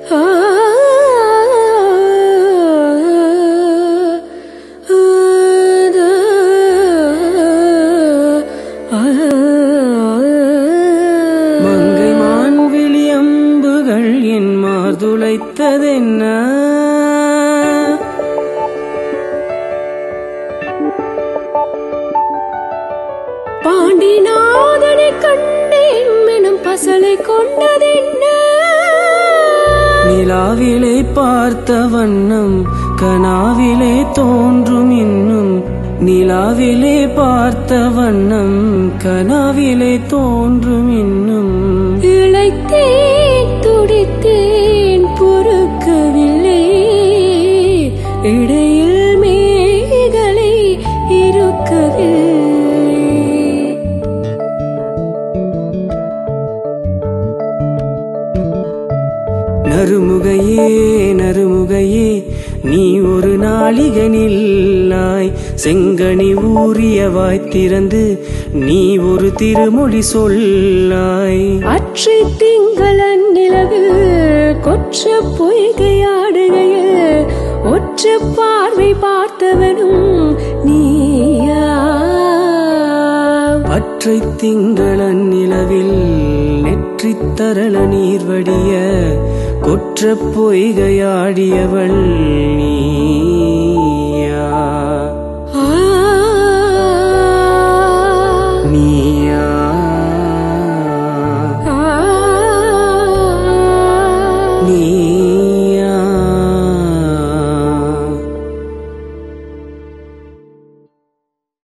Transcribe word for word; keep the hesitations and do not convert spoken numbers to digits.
மங்கை மான் விழியம்புகள் என் மார்துளைத்ததென்ன பாண்டிநாதனை கண்டேன் எனும் பசலை கொண்டதென்ன நிலாவிலே பார்த்த வண்ணம் கனாவிலே தோன்றும் இன்னும் நிலாவிலே பார்த்த வண்ணம் கனாவிலே தோன்றும் இன்னும் இளைத்தேன் துடித்தேன் பொறுக்கவில்லை இடையில் மேகலை இருக்கவில்லை நறுமுகையே நறுமுகையே நீ ஒரு நாளிகை நில்லாய் செங்கனி ஊறிய வாய் திறந்து நீ ஒரு திருமொழி சொல்லாய் அற்றை திங்களன் நிலவில் கொற்ற பொய்கையாடுகையில் ஒற்ற பார்வை பார்த்தவனும் நீயா அற்றை திங்களன் நிலவில் நெற்றி தரள நீர் வடிய கொற்ற பொய்கையாடியவள் நீயா நீ